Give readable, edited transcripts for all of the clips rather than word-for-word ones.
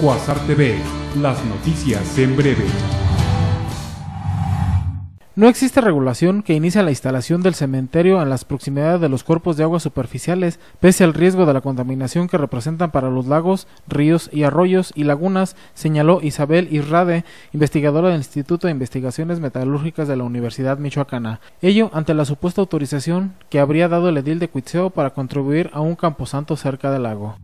Quasar TV, las noticias en breve. No existe regulación que inicie la instalación del cementerio en las proximidades de los cuerpos de agua superficiales, pese al riesgo de la contaminación que representan para los lagos, ríos y arroyos y lagunas, señaló Isabel Irrade, investigadora del Instituto de Investigaciones Metalúrgicas de la Universidad Michoacana. Ello ante la supuesta autorización que habría dado el edil de Cuitzeo para contribuir a un camposanto cerca del lago.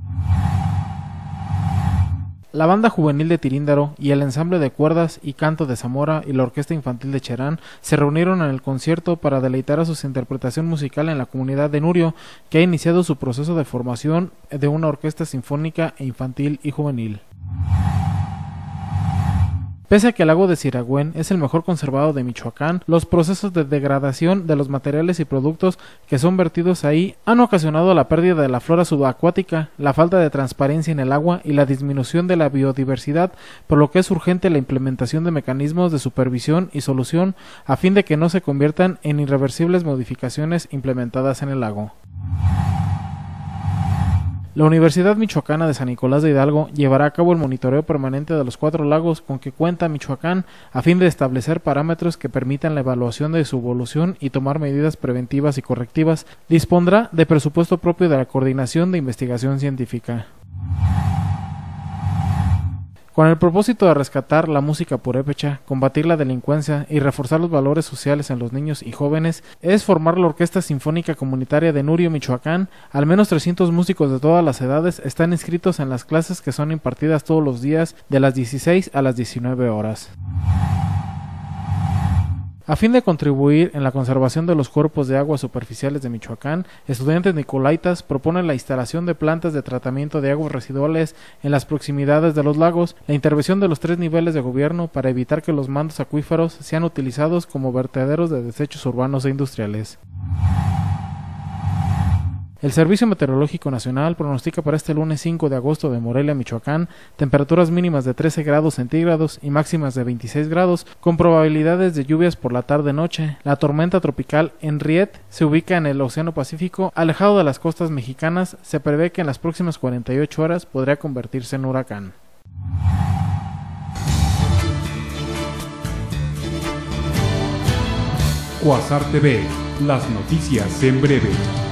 La banda juvenil de Tiríndaro y el ensamble de cuerdas y canto de Zamora y la orquesta infantil de Cherán se reunieron en el concierto para deleitar a su interpretación musical en la comunidad de Nurio, que ha iniciado su proceso de formación de una orquesta sinfónica e infantil y juvenil. Pese a que el lago de Siragüen es el mejor conservado de Michoacán, los procesos de degradación de los materiales y productos que son vertidos ahí han ocasionado la pérdida de la flora subacuática, la falta de transparencia en el agua y la disminución de la biodiversidad, por lo que es urgente la implementación de mecanismos de supervisión y solución a fin de que no se conviertan en irreversibles modificaciones implementadas en el lago. La Universidad Michoacana de San Nicolás de Hidalgo llevará a cabo el monitoreo permanente de los 4 lagos con que cuenta Michoacán a fin de establecer parámetros que permitan la evaluación de su evolución y tomar medidas preventivas y correctivas. Dispondrá de presupuesto propio de la Coordinación de Investigación Científica. Con el propósito de rescatar la música purépecha, combatir la delincuencia y reforzar los valores sociales en los niños y jóvenes, es formar la Orquesta Sinfónica Comunitaria de Nurio, Michoacán. Al menos 300 músicos de todas las edades están inscritos en las clases que son impartidas todos los días de las 16 a las 19 horas. A fin de contribuir en la conservación de los cuerpos de agua superficiales de Michoacán, estudiantes nicolaitas proponen la instalación de plantas de tratamiento de aguas residuales en las proximidades de los lagos, la intervención de los 3 niveles de gobierno para evitar que los mantos acuíferos sean utilizados como vertederos de desechos urbanos e industriales. El Servicio Meteorológico Nacional pronostica para este lunes 5 de agosto de Morelia, Michoacán, temperaturas mínimas de 13 grados centígrados y máximas de 26 grados, con probabilidades de lluvias por la tarde-noche. La tormenta tropical Henriette se ubica en el Océano Pacífico, alejado de las costas mexicanas. Se prevé que en las próximas 48 horas podría convertirse en huracán. Quasar TV, las noticias en breve.